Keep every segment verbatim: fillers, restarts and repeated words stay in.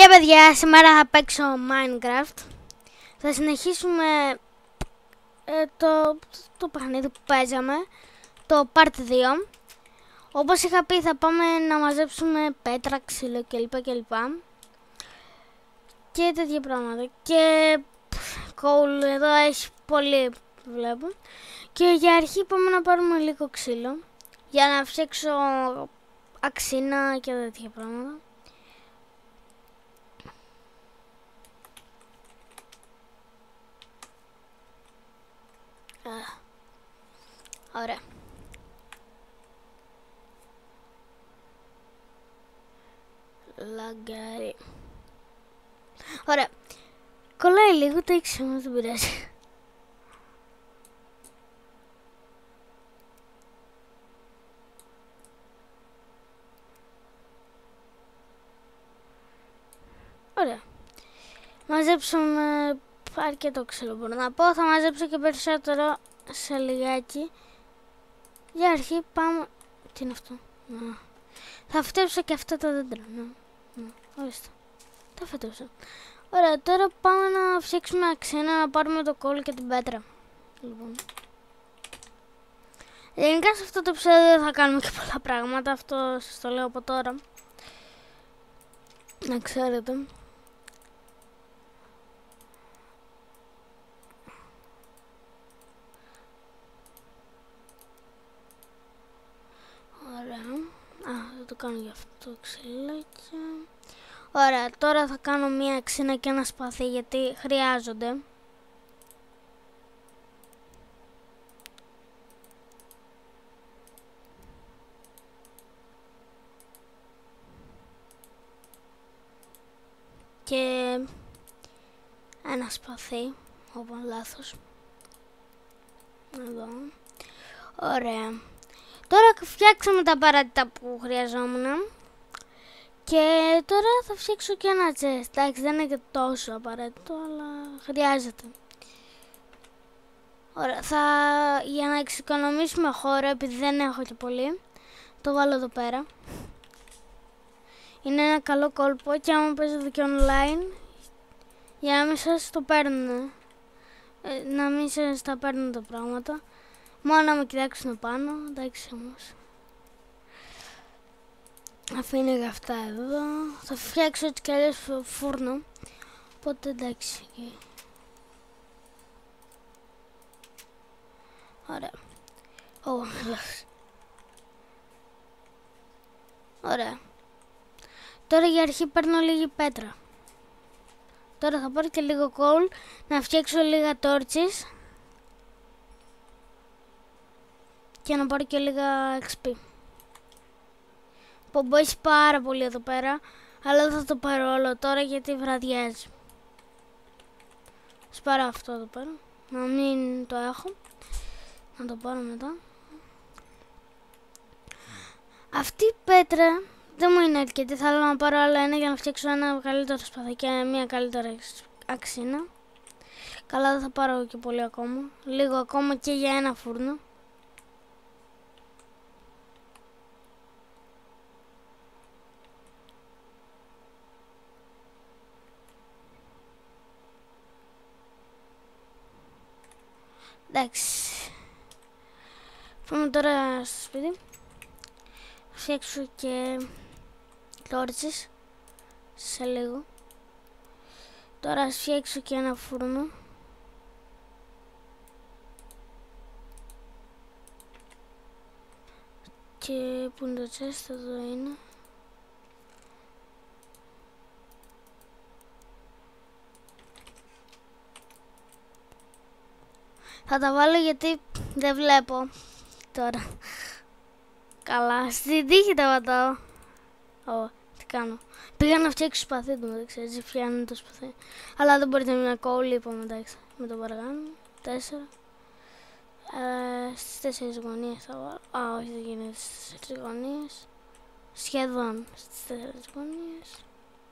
Γεια παιδιά, σήμερα θα παίξω Minecraft. Θα συνεχίσουμε ε, το, το παιχνίδι που παίζαμε, το Part δύο. Όπως είχα πει, θα πάμε να μαζέψουμε πέτρα, ξύλο κλπ κλπ και τέτοια πράγματα. Και coal, εδώ έχει πολύ, βλέπω. Και για αρχή πάμε να πάρουμε λίγο ξύλο για να φτιάξω αξίνα και τέτοια πράγματα. Α, ωραία. Λαγκάρι. Ωραία. Κολλάει λίγο, το έξω όμως δεν πειράζει. Ωραία. Μαζέψαμε αρκετό ξύλο, μπορώ να πω. Θα μαζέψω και περισσότερο σε λιγάκι. Για αρχή πάμε... Τι είναι αυτό? Να. Θα φτέψω και αυτά τα δέντρα. Να. Να. Ορίστε. Τα φέτεψα. Ωραία, τώρα πάμε να φτιάξουμε αξίνα, να πάρουμε το κόλλο και την πέτρα. Λοιπόν. Γενικά σε αυτό το επεισόδιο θα κάνουμε και πολλά πράγματα. Αυτό σας το λέω από τώρα. Να ξέρετε. Α, θα το κάνω για αυτό το ξυλάκι. Ωραία, τώρα θα κάνω μία αξίνα και ένα σπαθί γιατί χρειάζονται. Και ένα σπαθί, όπα λάθος. Εδώ. Ωραία. Τώρα φτιάξαμε τα απαραίτητα που χρειαζόμουν. Και τώρα θα φτιάξω και ένα chest. Εντάξει, δεν είναι και τόσο απαραίτητο, αλλά χρειάζεται. Ωραία, θα... για να εξοικονομήσουμε χώρο, επειδή δεν έχω και πολύ, το βάλω εδώ πέρα. Είναι ένα καλό κόλπο και άμα παίζετε και online, για να μην σας το παίρνουν, να μην σας τα παίρνουν τα πράγματα. Μόνο να με κοιτάξουν πάνω, εντάξει όμως. Αφήνω για αυτά εδώ. Θα φτιάξω έτσι κι αλλιώς φούρνο. Οπότε εντάξει. Ωραία. Ω, λάθος. Ωραία. Τώρα για αρχή παίρνω λίγη πέτρα. Τώρα θα πάρω και λίγο coal, να φτιάξω λίγα torches. Και να πάρω και λίγα εξ πι. Πομπό έχει πάρα πολύ εδώ πέρα, αλλά δεν θα το πάρω όλο τώρα γιατί βραδιάζει. Ας πάρω αυτό εδώ πέρα, να μην το έχω, να το πάρω μετά. Αυτή η πέτρα δεν μου είναι αρκετή, θέλω να πάρω άλλο ένα για να φτιάξω ένα καλύτερο σπαθί και μια καλύτερη αξίνα. Καλά, δεν θα πάρω και πολύ ακόμα, λίγο ακόμα και για ένα φούρνο. Εντάξει, πάμε τώρα στο σπίτι. Φτιάξω και τόρτσες σε λίγο. Τώρα ας φτιάξω και ένα φούρνο. Και που είναι το chest, εδώ είναι. Θα τα βάλω γιατί δεν βλέπω τώρα. Καλά, στην τύχη τα πατάω. Ω, τι κάνω. Πήγα να φτιάξω σπαθί του, δεν ξέρω, έτσι φτιάχνει το σπαθί. Αλλά δεν μπορείτε να κόλλει, είπαμε, εντάξει, με το παραγάνω. Τέσσερα. Ε, στις τέσσερις γωνίες θα βάλω. Α, όχι, δεν γίνεται στις τέσσερις γωνίες. Σχεδόν στις τέσσερις γωνίες.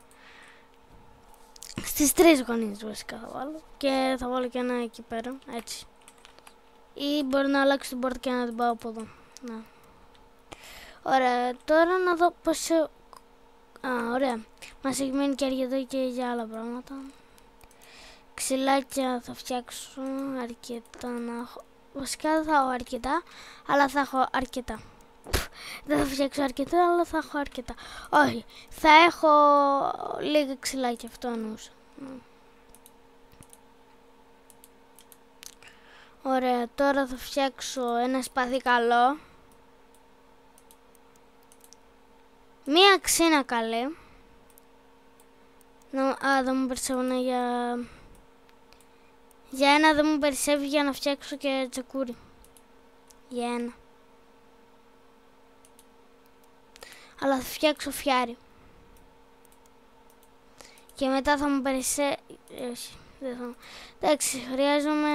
Στις τρεις γωνίες βασικά θα βάλω. Και θα βάλω και ένα εκεί πέρα, έτσι. Ή μπορεί να αλλάξω την πόρτα και να την πάω από εδώ. Να. Ωραία, τώρα να δω πόσο... Α, ωραία. Μας έχει μείνει και αρκετό και για άλλα πράγματα. Ξυλάκια θα φτιάξω αρκετά να έχω. Βασικά δεν θα έχω αρκετά, αλλά θα έχω αρκετά. Δεν θα φτιάξω αρκετά, αλλά θα έχω αρκετά. Όχι, θα έχω λίγα ξυλάκια, αυτό εννοούσα. Ωραία, τώρα θα φτιάξω ένα σπαθί καλό. Μία ξύνα καλή. Α, δεν μου περισσεύουν για... Για ένα δεν μου περισσεύει για να φτιάξω και τσεκούρι. Για ένα. Αλλά θα φτιάξω φιάρι. Και μετά θα μου περισσεύει... Όχι, δεν θα... Εντάξει, χρειάζομαι...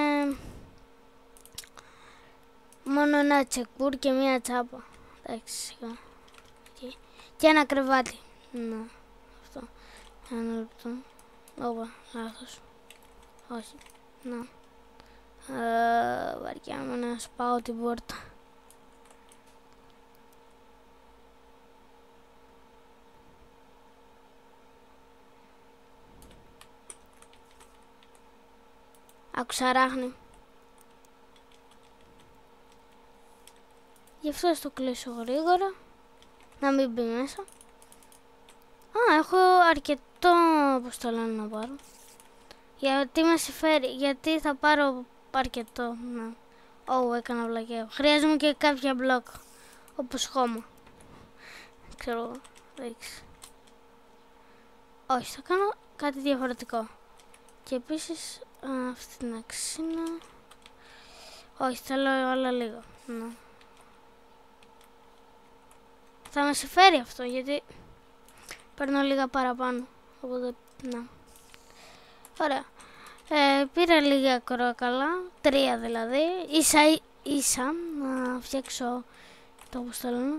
Μόνο ένα τσεκούρι και μία τσάπα. Εντάξει, σιγά. Και, και ένα κρεβάτι. Να, αυτό. Ένα λεπτό. Όπα, λάθος. Όχι. Να. Ε, βαριάμαι να σπάω την πόρτα. Άκουσα ράχνη. Γι' αυτό στο κλείσω γρήγορα. Να μην μπει μέσα. Α, έχω αρκετό, πώς το λένε, να πάρω. Γιατί με συμφέρει, γιατί θα πάρω αρκετό. Να. Ω, oh, έκανα βλακαίο. Χρειάζομαι και κάποια μπλοκ. Όπως χώμα. Ξέρω εγώ. Ρίξε. Όχι, θα κάνω κάτι διαφορετικό. Και επίσης α, αυτή την αξίνα. Όχι, θέλω όλα λίγο. Να. Θα με συμφέρει αυτό γιατί παίρνω λίγα παραπάνω. Οπότε, να. Ωραία. Ε, πήρα λίγα κρόκαλα, τρία δηλαδή, ίσα ίσα, να φτιάξω το όπως το λένε.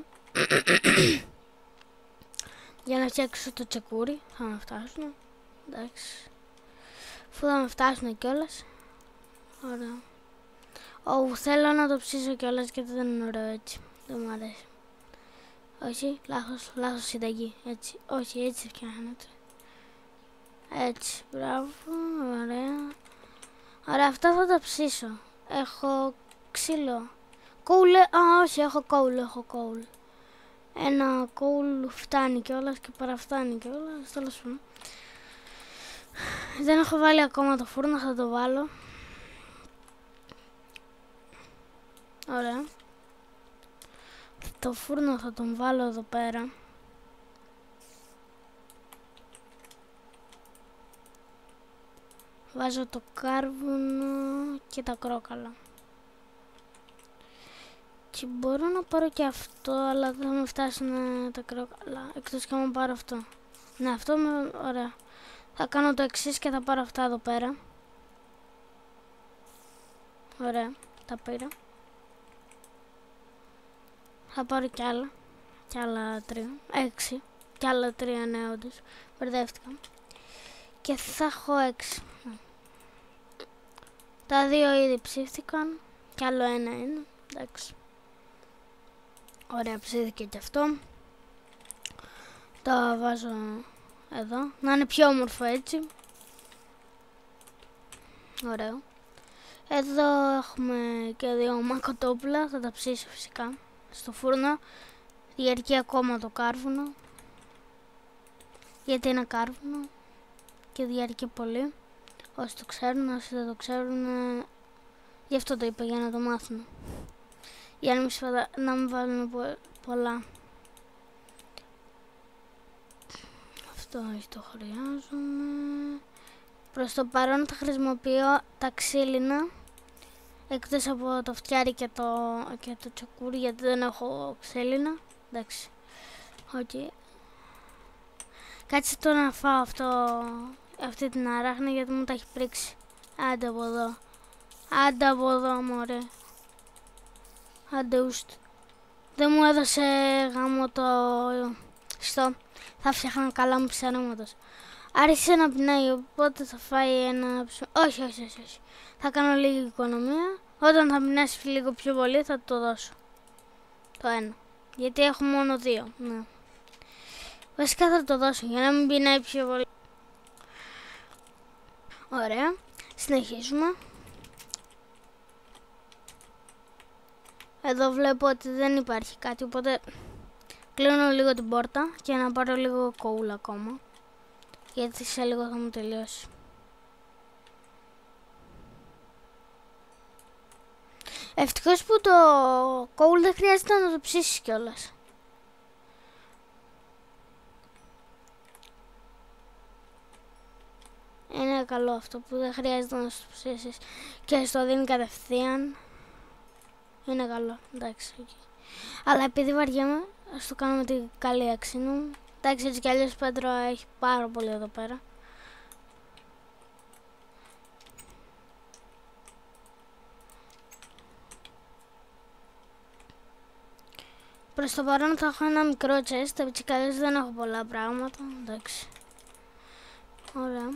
Για να φτιάξω το τσεκούρι, θα με φτάσουν, εντάξει. Αφού θα με φτάσουν κιόλας. Ωραία. Ω, θέλω να το ψήσω κιόλας γιατί δεν είναι ωραίο έτσι, δεν μου αρέσει. Όχι, λάθος, λάθος συνταγή, έτσι, όχι, έτσι φτιάχνεται. Έτσι, μπράβο, ωραία. Ωραία, αυτά θα τα ψήσω. Έχω ξύλο. Κόουλε, α, όχι, έχω κόουλ, έχω κόουλ. Ένα κόουλ φτάνει κιόλας και παραφτάνει κιόλας, τέλος πάντων. Δεν έχω βάλει ακόμα το φούρνο, θα το βάλω. Ωραία. Το φούρνο θα τον βάλω εδώ πέρα. Βάζω το κάρβουνο και τα κρόκαλα. Και μπορώ να πάρω και αυτό, αλλά δεν θα με φτάσουν τα κρόκαλα. Εκτός και αν πάρω αυτό. Ναι, αυτό με... ωραία. Θα κάνω το εξής και θα πάρω αυτά εδώ πέρα. Ωραία, τα πήρα. Θα πάρω κι άλλα. Κι άλλα τρία. Έξι. Κι άλλα τρία, ναι, όντως. Μπερδεύτηκα. Και θα έχω έξι. Τα δύο ήδη ψήφθηκαν. Κι άλλο ένα είναι. Εντάξει. Ωραία, ψήθηκε και αυτό. Τα βάζω εδώ. Να είναι πιο όμορφο έτσι. Ωραίο. Εδώ έχουμε και δύο μακοτόπουλα. Θα τα ψήσω φυσικά στο φούρνο. Διαρκεί ακόμα το κάρβουνο. Γιατί είναι κάρβουνο. Και διαρκεί πολύ. Όσοι το ξέρουν, όσοι δεν το ξέρουν, ε, γι' αυτό το είπα, για να το μάθουν. Για να μην, σφατα... να μην βάλουν πο... πολλά. Αυτό όχι, το χρειάζομαι. Προς το παρόν θα χρησιμοποιώ τα ξύλινα. Εκτός από το φτιάρι και το, και το τσακούρι, γιατί δεν έχω ξύλινα. Εντάξει. Okay. Κάτσε τώρα να φάω αυτό, αυτή την αράχνη, γιατί μου τα έχει πρίξει. Άντε από εδώ. Άντε από εδώ, μωρέ. Άντε ουστ. Δεν μου έδωσε γάμο το στο. Θα φτιάχνα καλά μου ψαρέματος. Άρχισε να πεινάει, οπότε θα φάει ένα ψωμί. Όχι, όχι, όχι, όχι. Θα κάνω λίγη οικονομία. Όταν θα πεινάσει λίγο πιο πολύ θα το δώσω. Το ένα. Γιατί έχω μόνο δύο. Ναι. Βασικά θα το δώσω για να μην πεινάει πιο πολύ. Ωραία. Συνεχίζουμε. Εδώ βλέπω ότι δεν υπάρχει κάτι, οπότε κλείνω λίγο την πόρτα και να πάρω λίγο coal ακόμα, γιατί σε λίγο θα μου τελειώσει. Ευτυχώς που το coal δεν χρειάζεται να το ψήσεις κιόλας. Είναι καλό αυτό που δεν χρειάζεται να το ψήσεις και στο δίνει κατευθείαν. Είναι καλό, εντάξει. Αλλά επειδή βαριέμαι, ας το κάνω με την καλή αξίνου. Εντάξει, έτσι κι αλλιώς ο Πέτρο έχει πάρα πολύ εδώ πέρα. Προς το παρόν θα έχω ένα μικρό chest, έτσι κι αλλιώς δεν έχω πολλά πράγματα, εντάξει. Ωραία.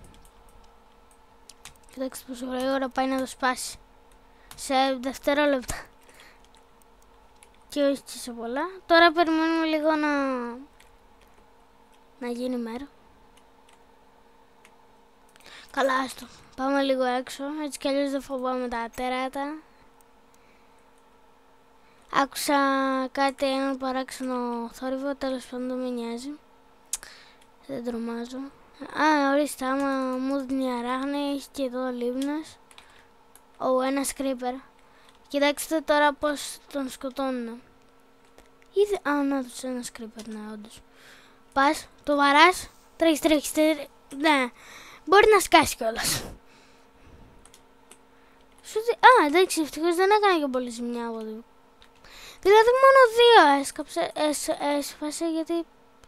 Κοιτάξτε πόσο γρήγορα πάει να το σπάσει. Σε δευτερόλεπτα. Και όχι και σε πολλά. Τώρα περιμένουμε λίγο να... να γίνει μέρα. Καλά, άστο. Πάμε λίγο έξω, έτσι κι αλλιώς δεν φοβάμαι τα τέρατα. Άκουσα κάτι, έναν παράξενο θόρυβο, τέλος πάντων δεν με νοιάζει. Δεν τρομάζω. Α, ορίστε, άμα μου δίνει η αράχνη, έχει και εδώ λίμνες. Ω, ένα creeper. Κοιτάξτε τώρα πως τον σκοτώνουν. Ήδη... Α, να τους ένα creeper, ναι, όντως. Πας, το βαράς, τρέχεις, τρέχεις, τρέχεις, ναι. Μπορεί να σκάσει κιόλας. Σου δι... Α, εντάξει, ευτυχώς δεν έκανε και πολύ ζημιά από εδώ. Δηλαδή μόνο δύο έσκαψε, έσ, έσφασε γιατί...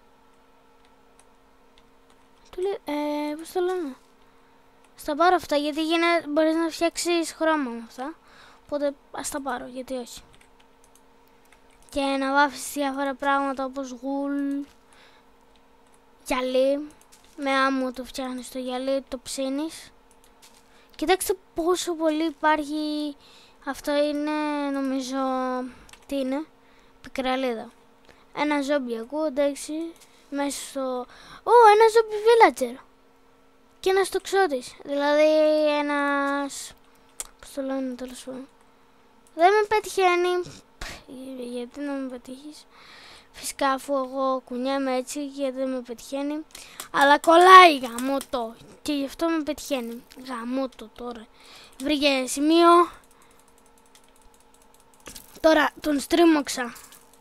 Του λέει, ε, πώς το λένε. Στα πάρω αυτά γιατί γίνεται, μπορείς να φτιάξεις χρώμα με αυτά. Οπότε ας τα πάρω, γιατί όχι. Και να βάφεις διάφορα πράγματα όπως γουλ, γυαλί. Με άμμο το φτιάχνεις το γυαλί, το ψήνεις. Κοιτάξτε πόσο πολύ υπάρχει. Αυτό είναι, νομίζω, τι είναι, πικραλίδα. Ένα ζόμπι ακούω, εντάξει, μέσα στο... Ω, ένα ζόμπι villager. Και ένας τοξότης, δηλαδή ένας... Πώς το λένε, τέλος πάντων. Δεν με πετυχαίνει, γιατί να με πετύχεις. Φυσικά αφού εγώ κουνιάμαι έτσι, γιατί δεν με πετυχαίνει. Αλλά κολλάει γαμώτο και γι' αυτό με πετυχαίνει. Γαμώτο τώρα. Βρήκε σημείο. Τώρα τον στρίμωξα.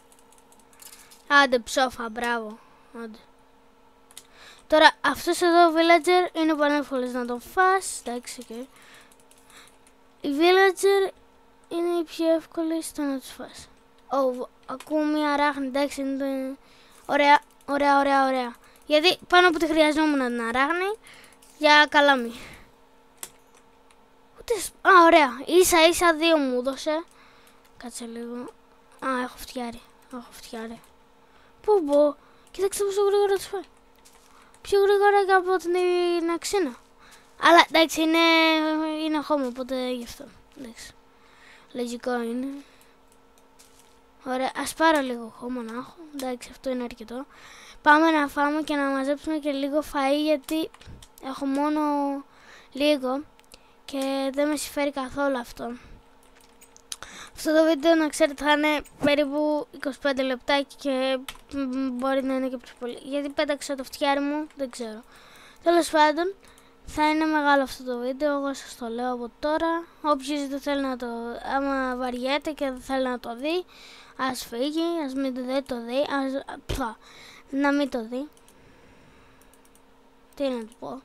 Άντε ψόφα, μπράβο. Άντε. Τώρα αυτός εδώ ο villager είναι πανεύκολος να τον φας. Εντάξει, okay. Οι villager είναι οι πιο εύκολοι στο να τους φας. Oh, ακούω μια αράχνη, εντάξει, είναι... Ωραία, ωραία, ωραία, ωραία. Γιατί πάνω που τη χρειαζόμουν την αράχνη για καλάμι. Ούτε... Α, ωραία, ίσα ίσα δύο μου δώσε. Κάτσε λίγο. Α, έχω φτιάρει, έχω φτιάρει. Πού πω, κοίταξε πόσο γρήγορα τους φάει. Πιο γρήγορα και από την αξίνα. Αλλά εντάξει, είναι, είναι χώμα, οπότε γι' αυτό. Εντάξει. Λογικό είναι. Ωραία, ας πάρω λίγο χώμα να έχω. Εντάξει, αυτό είναι αρκετό. Πάμε να φάμε και να μαζέψουμε και λίγο φαΐ, γιατί έχω μόνο λίγο και δεν με συμφέρει καθόλου αυτό. Αυτό το βίντεο, να ξέρετε, θα είναι περίπου είκοσι πέντε λεπτάκια και μπορεί να είναι και πιο πολύ. Γιατί πέταξα το φτιάρι μου, δεν ξέρω. Τέλος πάντων, θα είναι μεγάλο αυτό το βίντεο, εγώ σας το λέω από τώρα. Όποιος δεν θέλει να το... άμα βαριέται και δεν θέλει να το δει, ας φύγει, ας μην δεν το δει, ας... Πφα, να μην το δει. Τι να του πω.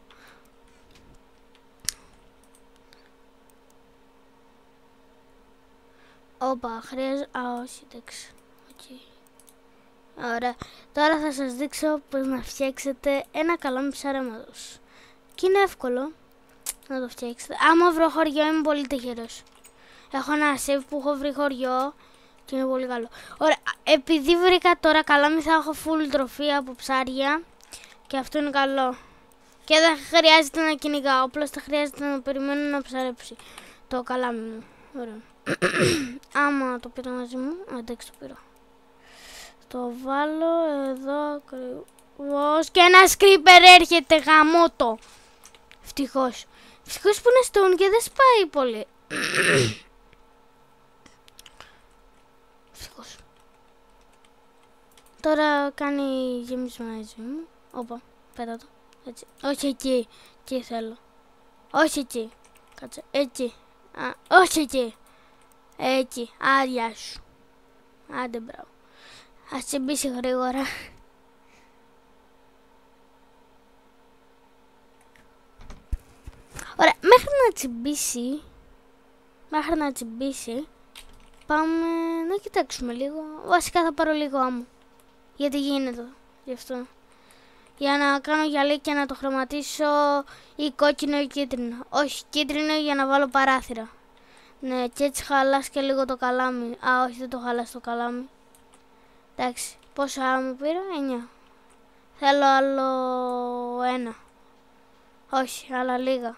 Όπα, χρειάζεται... Α, όχι, εντάξει. Okay. Ωραία. Τώρα θα σας δείξω πώς να φτιάξετε ένα καλάμι ψαρέματος. Και είναι εύκολο να το φτιάξετε. Άμα βρω χωριό είμαι πολύ τυχερός. Έχω ένα save που έχω βρει χωριό και είναι πολύ καλό. Ωραία, επειδή βρήκα τώρα καλάμι θα έχω full τροφή από ψάρια και αυτό είναι καλό. Και δεν χρειάζεται να κυνηγάω, απλώς θα χρειάζεται να περιμένω να ψαρέψει το καλάμι μου. Ωραία. Άμα το πήρα μαζί μου, εντάξει το πήρα. το βάλω εδώ ακριβώς. Και ένα creeper έρχεται, γαμώτο. Ευτυχώς. Ευτυχώς που είναι stone και δεν σπάει πολύ. Ευτυχώς. Τώρα κάνει γεμίσμα έτσι μου. Όπα, πέτα το. Έτσι. Όχι εκεί. Εκεί θέλω. Όχι εκεί. Κάτσε. Εκεί. Α, όχι εκεί. Εκεί. Άδεια σου. Άντε μπράβο. Ας τσιμπήσει γρήγορα. Ωραία, μέχρι να τσιμπήσει, μέχρι να τσιμπήσει, πάμε να κοιτάξουμε λίγο. Βασικά θα πάρω λίγο άμμο. Γιατί γίνεται γι' αυτό. Για να κάνω γυαλί και να το χρωματίσω ή κόκκινο ή κίτρινο. Όχι, κίτρινο για να βάλω παράθυρα. Ναι, και έτσι χαλάς και λίγο το καλάμι. Α, όχι, δεν το χαλάς το καλάμι. Εντάξει, πόσο άμμο πήρα, εννιά. Θέλω άλλο ένα. Όχι, άλλα λίγα.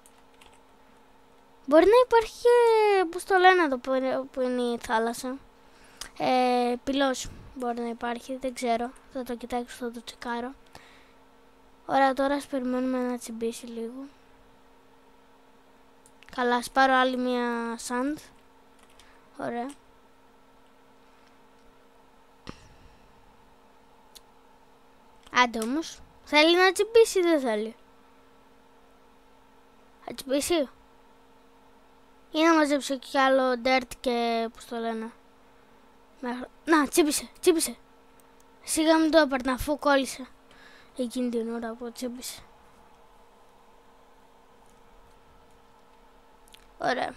Μπορεί να υπάρχει και, πώς το λένε εδώ που είναι η θάλασσα. Ε, πυλός μπορεί να υπάρχει, δεν ξέρω. Θα το κοιτάξω, θα το τσεκάρω. Ωραία, τώρα ας περιμένουμε να τσιμπήσει λίγο. Καλά, ας πάρω άλλη μια sand. Ωραία. Άντε όμως, θέλει να τσιμπήσει ή δεν θέλει? Θα τσιμπήσει. Ή να μαζέψω κι άλλο dirt και πώς το λένε. Μέχρι... Να, τσίπησε, τσίπησε. Σιγά μην το έπαιρνα αφού κόλλησε εκείνη την ώρα που τσίπησε. Ωραία.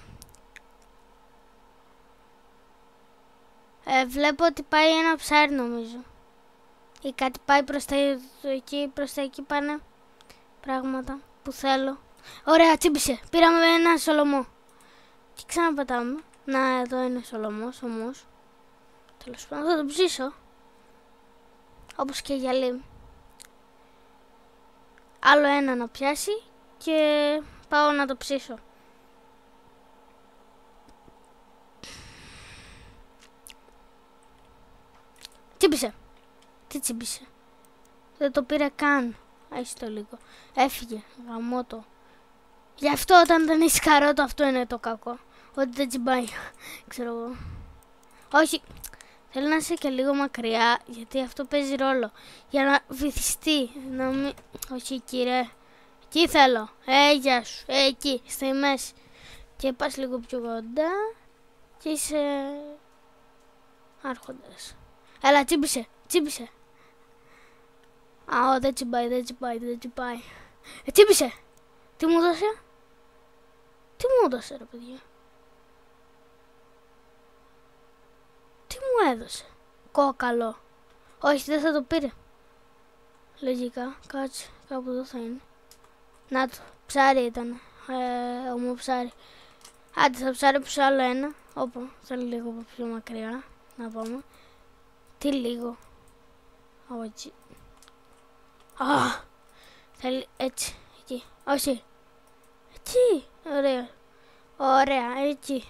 Ε, βλέπω ότι πάει ένα ψάρι νομίζω. Ή κάτι πάει προς τα εκεί, προς τα εκεί πάνε πράγματα που θέλω. Ωραία, τσίπησε. Πήραμε ένα σολομό. Και ξαναπατάμε. Να, εδώ είναι σολομός όμως. Τέλος πάντων, θα το ψήσω. Όπως και γυαλί. Άλλο ένα να πιάσει και πάω να το ψήσω. Τσίπησε. Τι τσίπησε? Δεν το πήρε καν. Άισε το λίγο. Έφυγε. Γαμώτο. Γι' αυτό όταν δεν είσαι καρότο, αυτό είναι το κακό. Ότι δεν τσιμπάει. Ξέρω εγώ. Όχι. Θέλω να είσαι και λίγο μακριά, γιατί αυτό παίζει ρόλο. Για να βυθιστεί. Να μην... Όχι κύριε. Εκεί θέλω. Ε, γεια σου. Ε, εκεί. Στη μέση. Και πας λίγο πιο κοντά. Και είσαι... άρχοντας. Έλα, τσίμπησε. Τσίμπησε. Α, δεν τσιμπάει, δεν τσιμπάει, δεν τσιμπάει. Ε, τσίμπησε. Τι μου έδωσε? Τι μου έδωσε ρε παιδιά? Τι μου έδωσε? Κόκαλο. Όχι, δεν θα το πήρε. Λογικά, κάτσε, κάπου εδώ θα είναι. Να το, ψάρι ήταν. Ε, ομό ψάρι. Άντε, θα ψάρεψω άλλο ένα. Όπα, θέλω λίγο πιο μακριά να πάμε. Τι λίγο? Α, έτσι. Α, θέλει έτσι, εκεί. Όχι. Έτσι, ωραία. Ωραία, έτσι.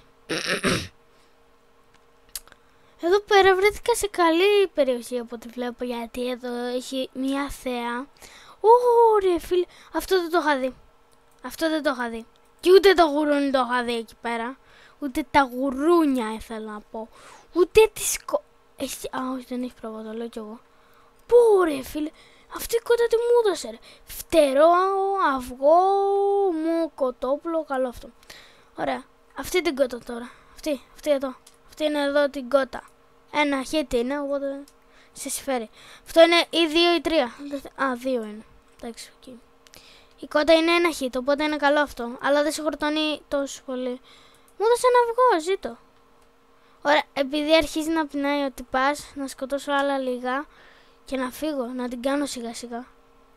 Εδώ πέρα βρέθηκα σε καλή περιοχή από ό,τι βλέπω, γιατί εδώ έχει μια θέα. Ωραία φίλε, αυτό δεν το είχα δει. Αυτό δεν το είχα δει. Και ούτε το γουρούνι το είχα δει εκεί πέρα. Ούτε τα γουρούνια ήθελα να πω. Ούτε τις κο... Έχει... Α, όχι, δεν έχει πρόβα, το λέω κι εγώ. Πω ρε φίλε, αυτή η κότα τι μου έδωσε ρε. Φτερό, αυγό, μου, κοτόπουλο, καλό αυτό. Ωραία, αυτή την κότα τώρα. Αυτή, αυτή εδώ. Αυτή είναι εδώ την κότα. Ένα χέτι είναι, οπότε σε συμφέρει. Αυτό είναι ή δύο ή τρία. Α, δύο είναι. Εντάξει, okay. Η κότα είναι ένα χίτ, οπότε είναι καλό αυτό. Αλλά δεν σε χορτώνει τόσο πολύ. Μου έδωσε ένα αυγό, ζήτω. Ωραία, επειδή αρχίζει να πεινάει ότι πας, να σκοτώσω άλλα λίγα και να φύγω, να την κάνω σιγά σιγά.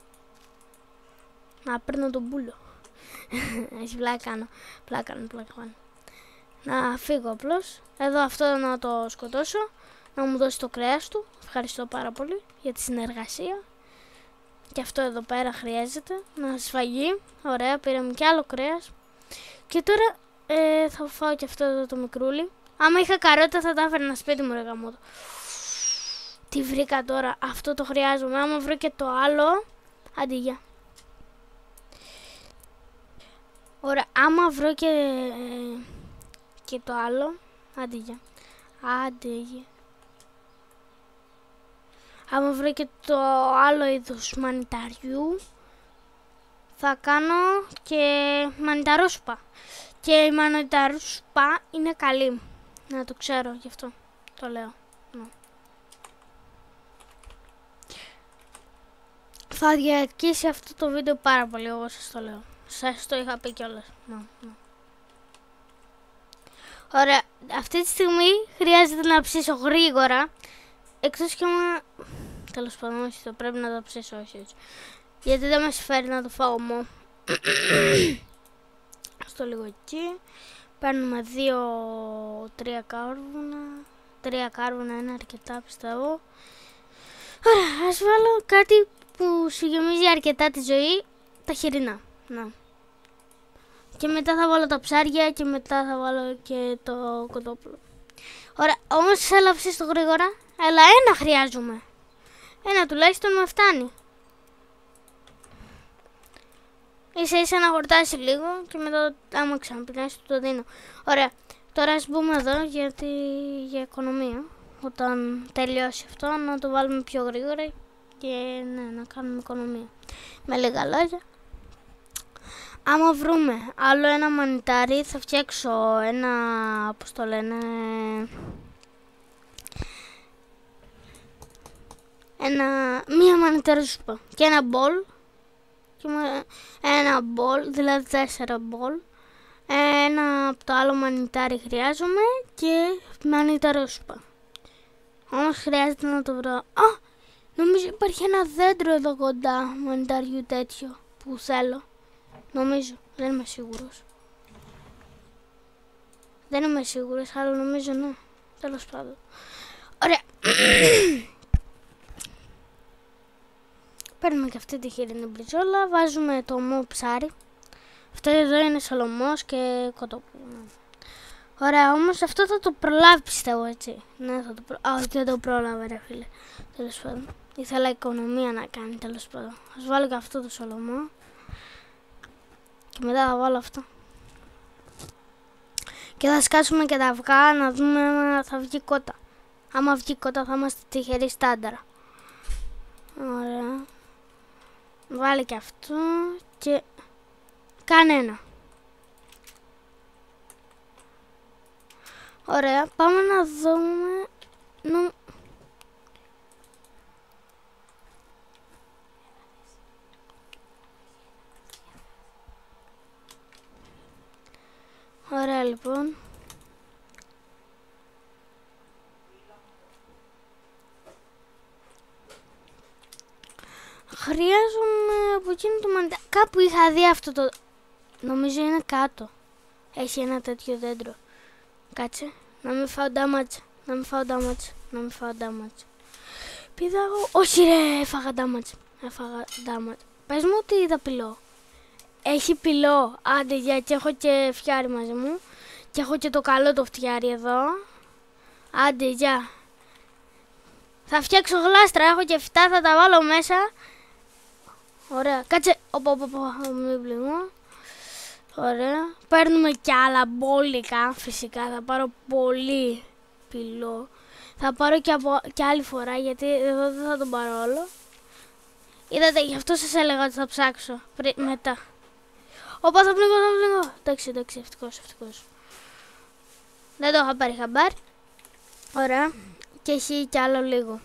Να παίρνω τον πούλο. Έχει πλάκα κάνω. Πλάκα κάνω, πλάκα κάνω. Να φύγω απλώς. Εδώ αυτό να το σκοτώσω. Να μου δώσει το κρέας του. Ευχαριστώ πάρα πολύ για τη συνεργασία. Και αυτό εδώ πέρα χρειάζεται. Να σφαγεί. Ωραία, πήραμε και άλλο κρέας. Και τώρα ε, θα φάω και αυτό εδώ το μικρούλι. Άμα είχα καρότα θα τα έφερνα σπίτι μου ρε γαμώτο. Τι βρήκα τώρα, αυτό το χρειάζομαι. Άμα βρω και το άλλο, άντε γεια. Ωραία, άμα βρω και, και το άλλο, άντε γεια. Άντε γεια. Άμα βρω και το άλλο είδος μανιταριού, θα κάνω και μανιταρόσουπα. Και η μανιταρόσουπα είναι καλή. Να το ξέρω, γι' αυτό το λέω. Ναι. Θα διαρκήσει αυτό το βίντεο πάρα πολύ, εγώ σας το λέω. Σας το είχα πει κιόλας. Ναι, ναι. Ωραία, αυτή τη στιγμή χρειάζεται να ψήσω γρήγορα. Εκτός και άμα... Τέλος πάντων, όχι, το πρέπει να το ψήσω, όχι έτσι. Γιατί δεν με συμφέρει να το φάω μόνο. Στο λίγο εκεί. Παίρνουμε δύο, τρία κάρβουνα. Τρία κάρβουνα είναι αρκετά, πιστεύω. Ωραία, ας βάλω κάτι που σου γεμίζει αρκετά τη ζωή. Τα χοιρινά. Να. Και μετά θα βάλω τα ψάρια και μετά θα βάλω και το κοτόπουλο. Ωραία, όμως έλα ψήσω γρήγορα. Έλα, ένα χρειάζομαι. Ένα τουλάχιστον με φτάνει. Ίσα ίσα να χορτάσει λίγο και μετά άμα ξαναπεινάσει το δίνω. Ωραία, τώρα ας μπούμε εδώ γιατί για οικονομία. Όταν τελειώσει αυτό να το βάλουμε πιο γρήγορα και ναι, να κάνουμε οικονομία. Με λίγα λόγια. Άμα βρούμε άλλο ένα μανιτάρι θα φτιάξω ένα, πώς το λένε, ένα, μία μανιταρόσουπα και ένα μπολ. Και ένα μπολ, δηλαδή τέσσερα μπολ. Ένα από το άλλο μανιτάρι χρειάζομαι και μανιταρόσουπα. Όμως χρειάζεται να το βρω. Α, νομίζω υπάρχει ένα δέντρο εδώ κοντά μανιταριού τέτοιο που θέλω. Νομίζω, δεν είμαι σίγουρος. Δεν είμαι σίγουρος, αλλά νομίζω ναι. Τέλος πάντων. Ωραία. Παίρνουμε και αυτή τη χοιρινή μπριζόλα, βάζουμε το ομό ψάρι. Αυτό εδώ είναι σολομός και κοτόπουλο. Ωραία, όμως αυτό θα το προλάβει πιστεύω, έτσι. Ναι, θα το προ... Α, όχι, δεν το πρόλαβε ρε φίλε. Τέλος πάντων. Ήθελα οικονομία να κάνει, τέλος πάντων. Ας βάλω και αυτό το σολομό. Και μετά θα βάλω αυτό. Και θα σκάσουμε και τα αυγά να δούμε αν θα βγει κότα. Άμα βγει κότα θα είμαστε τυχεροί στάνταρα. Ωραία. Βάλε και αυτό και κανένα. Ωραία, πάμε να δούμε. Νο... Ωραία λοιπόν. Χρειάζομαι από εκείνο το μανιτάρι. Κάπου είχα δει αυτό το... Νομίζω είναι κάτω. Έχει ένα τέτοιο δέντρο. Κάτσε. Να μην φάω damage. Να μην φάω damage. Να μην φάω damage. Πήδα εγώ... Όχι ρε, έφαγα damage. Έφαγα damage. Πες μου ότι είδα πυλό. Έχει πυλό. Άντε για και έχω και φτιάρι μαζί μου. Και έχω και το καλό το φτιάρι εδώ. Άντε για. Θα φτιάξω γλάστρα. Έχω και φυτά. Θα τα βάλω μέσα. Ωραία. Κάτσε. Οπα, οπα, οπα. Μην πληγώ. Ωραία. Παίρνουμε κι άλλα μπόλικα. Φυσικά θα πάρω πολύ πυλό. Θα πάρω και, από, και άλλη φορά γιατί εδώ δεν θα τον πάρω όλο. Είδατε, γι' αυτό σας έλεγα ότι θα ψάξω πρι, μετά. Όπα, θα πνίγω, θα πνίγω. Εντάξει, εντάξει, ευτυχώς, ευτυχώς. Δεν το είχα πάρει χαμπάρ. Ωραία. Και έχει κι άλλο λίγο.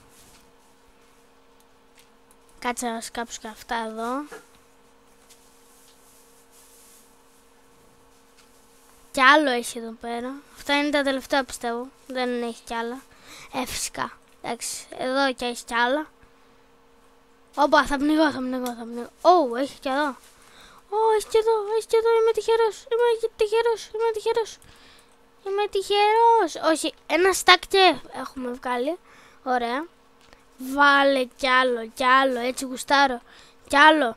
Κάτσε να σκάψω και αυτά εδώ. Κι άλλο έχει εδώ πέρα. Αυτά είναι τα τελευταία πιστεύω. Δεν έχει κι άλλα. Ε, φυσικά. Εντάξει, εδώ και έχει κι άλλα. Όπα, θα πνιγώ, θα πνιγώ, θα πνιγώ. Ω, έχει κι εδώ. Ω, έχει κι εδώ, έχει κι εδώ. Είμαι τυχερός, είμαι τυχερός, είμαι τυχερός. Είμαι τυχερός. Όχι, ένα στάκ και έχουμε βγάλει. Ωραία. Βάλε κι άλλο, κι άλλο, έτσι γουστάρω. Κι άλλο.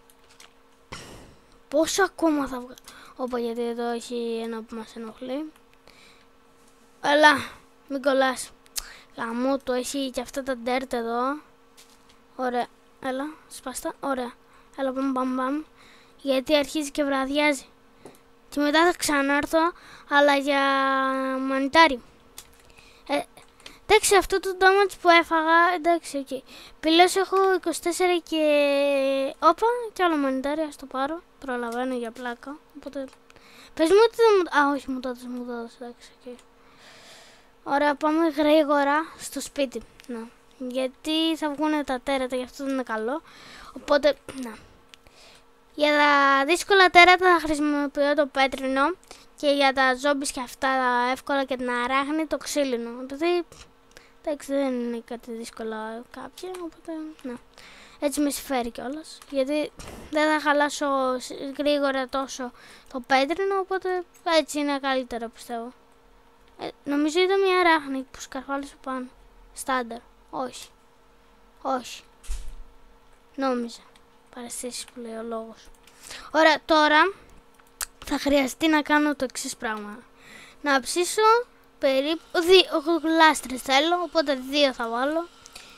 Πόσο ακόμα θα βγάλω. Όπα, γιατί εδώ έχει ένα που μας ενοχλεί. Έλα, μην κολλάς. Γαμώ το, έχει και αυτά τα dirt εδώ. Ωραία, έλα, σπάστα, ωραία. Έλα, πάμε, πάμε, πάμε. Γιατί αρχίζει και βραδιάζει. Και μετά θα ξανάρθω, αλλά για μανιτάρι. Ε, εντάξει, αυτό το damage που έφαγα, εντάξει, οκ. Okay. Πυλός έχω είκοσι τέσσερα και... Όπα, κι άλλο μανιτάρι, ας το πάρω. Προλαβαίνω για πλάκα, οπότε... Πες μου ότι δεν μου... Α, όχι, μου το έδωσε, μου το έδωσε, εντάξει, οκ. Okay. Ωραία, πάμε γρήγορα στο σπίτι. Να. Γιατί θα βγουν τα τέρατα, γι' αυτό δεν είναι καλό. Οπότε, να. Για τα δύσκολα τέρατα θα χρησιμοποιώ το πέτρινο και για τα ζόμπις και αυτά τα εύκολα και την αράχνη το ξύλινο. Επειδή, εντάξει, δεν είναι κάτι δύσκολο κάποια, οπότε, να. Έτσι με συμφέρει κιόλας, γιατί δεν θα χαλάσω γρήγορα τόσο το πέτρινο, οπότε έτσι είναι καλύτερο πιστεύω. Ε, νομίζω ήταν μια αράχνη που σκαρφάλισε πάνω. Στάνταρ. Όχι. Όχι. Νόμιζα. Παραστήσεις που λέει ο λόγος. Ωραία, τώρα θα χρειαστεί να κάνω το εξής πράγμα. Να ψήσω περίπου δύο γλάστρες θέλω, οπότε δύο θα βάλω.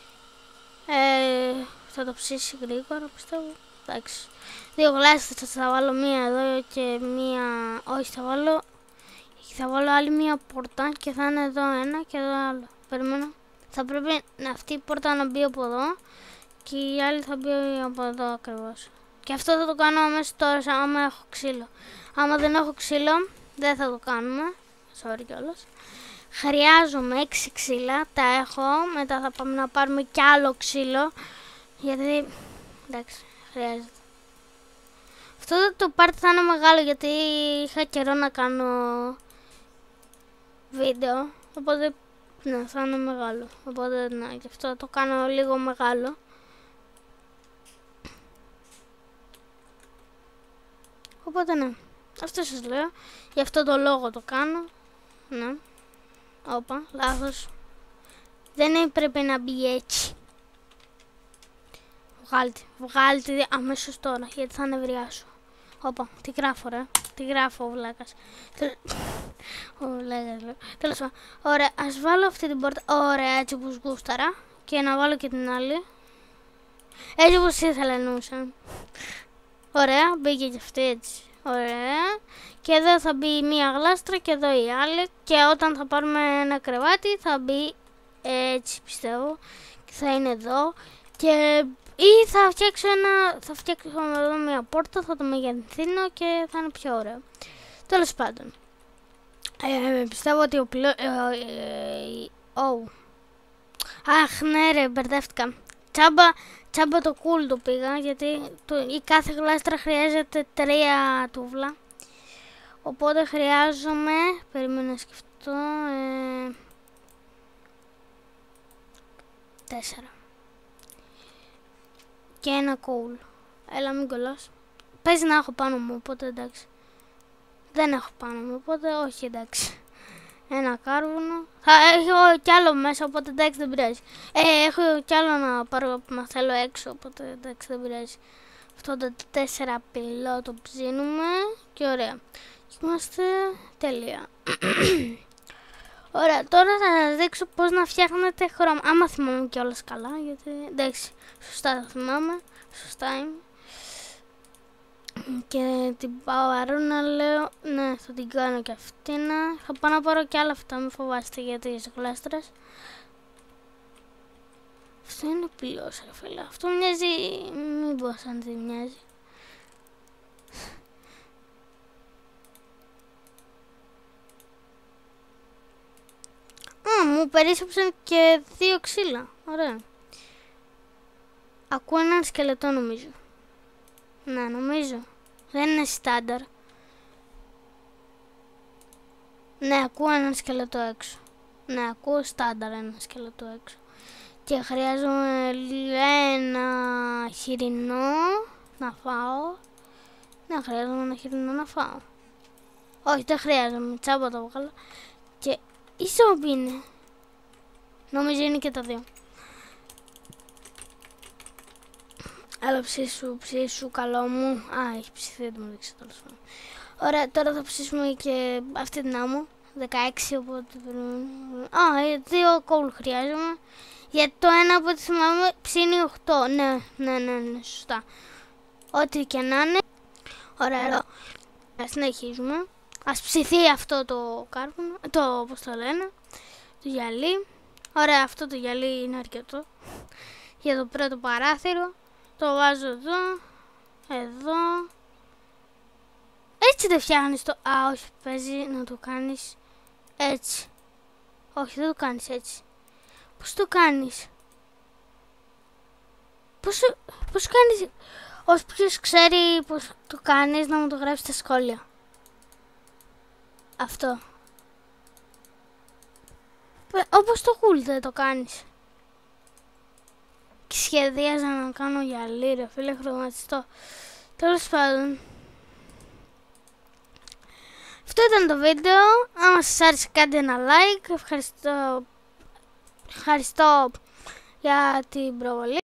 Ε, θα το ψήσει γρήγορα πιστεύω. Εντάξει. Δύο γλάστρες θα βάλω, μία εδώ και μία... Όχι, θα βάλω... Θα βάλω άλλη μία πόρτα και θα είναι εδώ ένα και εδώ άλλο. Περιμένω. Θα πρέπει αυτή η πόρτα να μπει από εδώ και η άλλη θα μπει από εδώ ακριβώς. Και αυτό θα το κάνω αμέσως τώρα, άμα έχω ξύλο. Άμα δεν έχω ξύλο, δεν θα το κάνουμε. Sorry κιόλας. Χρειάζομαι έξι ξύλα, τα έχω. Μετά θα πάμε να πάρουμε κι άλλο ξύλο. Γιατί, εντάξει, χρειάζεται. Αυτό το part θα είναι μεγάλο γιατί είχα καιρό να κάνω βίντεο. Οπότε, ναι, θα είναι μεγάλο. Οπότε, ναι, γι' αυτό το κάνω λίγο μεγάλο. Οπότε, ναι, αυτό σας λέω. Γι' αυτό το λόγο το κάνω. Ναι. Όπα, λάθος. Δεν έπρεπε να μπει έτσι. Βγάλτε, βγάλτε αμέσως τώρα, γιατί θα νευριάσω. Όπα, τι γράφω ρε, τι γράφω ο βλάκας. Ο βλάκας λέω. Τέλος πάντων, ωραία, ας βάλω αυτή την πόρτα, ωραία, έτσι όπως γούσταρα. Και να βάλω και την άλλη. Έτσι όπως ήθελα εννοούσα. Ωραία, μπήκε και αυτή έτσι. Ωραία. Και εδώ θα μπει μία γλάστρα και εδώ η άλλη. Και όταν θα πάρουμε ένα κρεβάτι θα μπει έτσι πιστεύω. Και θα είναι εδώ. Και ή θα φτιάξω ένα, θα φτιάξω εδώ μία πόρτα, θα το μεγενθύνω και θα είναι πιο ωραίο. Τέλος πάντων. Ε, πιστεύω ότι ο πλο... Ε, ε, ε, oh. Αχ ναι ρε, μπερδεύτηκα. Τσάμπα, τσάμπα το cool το πήγα, γιατί το, η κάθε γλάστρα χρειάζεται τρία τούβλα. Οπότε χρειάζομαι, περιμένω να σκεφτώ, ε, τέσσερα. Και ένα cool. Έλα μην κολλάς. Παίζει να έχω πάνω μου, οπότε εντάξει. Δεν έχω πάνω μου, οπότε όχι εντάξει. Ένα κάρβουνο. Θα έχω κι άλλο μέσα, οπότε εντάξει δεν πειράζει. Ε, έχω κι άλλο να πάρω που μα θέλω έξω, οπότε εντάξει δεν πειράζει. Αυτό το τέσσερα πυλό το ψήνουμε και ωραία. Είμαστε τέλεια. Ωραία, τώρα θα σας δείξω πώς να φτιάχνετε χρώμα. Άμα θυμάμαι κιόλας καλά, γιατί εντάξει, σωστά θα θυμάμαι, σωστά είμαι. Και την παουαρούνα λέω, ναι, θα την κάνω και αυτήν. Θα πάω να πάρω κι άλλα αυτά, μην φοβάστε για τις γλάστρες. Αυτό είναι πλήρως ρε φίλε, αυτό μοιάζει, μήπως αν δεν μοιάζει. Α, μου περίσσεψαν και δύο ξύλα, ωραία. Ακούω έναν σκελετό νομίζω. Ναι, νομίζω. Δεν είναι στάνταρ. Ναι, ακούω έναν σκελετό έξω. Ναι, ακούω στάνταρ ένα σκελετό έξω. Και χρειάζομαι ένα χοιρινό να φάω. Ναι, χρειάζομαι ένα χοιρινό να φάω. Όχι, δεν χρειάζομαι. Τσάμπα το βγάλω. Και η ζόμπι είναι. Νομίζω είναι και τα δύο. Έλα ψήσου, ψήσου, καλό μου. Α, έχει ψηθεί, δεν μου δείξει τέλος πάντων. Ωραία, τώρα θα ψήσουμε και αυτή την άμμο. δεκαέξι, οπότε α, δύο coal χρειάζομαι. Γιατί το ένα από ό,τι θυμάμαι ψήνει οκτώ. Ναι, ναι, ναι, ναι, σωστά. Ό,τι και να είναι. Ωραία, εδώ. Συνεχίζουμε. Ας ψηθεί αυτό το κάρβουνο, το, πώς το λένε, το γυαλί. Ωραία, αυτό το γυαλί είναι αρκετό για το πρώτο παράθυρο. Το βάζω εδώ, εδώ. Έτσι δεν φτιάχνεις το... Α, όχι, παίζει να το κάνεις έτσι. Όχι, δεν το κάνεις έτσι. Πώς το κάνεις? Πώς, πώς κάνεις... Όποιος ξέρει πώς το κάνεις, να μου το γράψει στα σχόλια. Αυτό. Όπως το cool δεν το κάνεις. Και σχεδίαζα να κάνω γυαλί, ρε φίλε, χρωματιστό. Τέλος πάντων. Αυτό ήταν το βίντεο. Αν σας άρεσε κάντε ένα like. Ευχαριστώ, ευχαριστώ για την προβολή.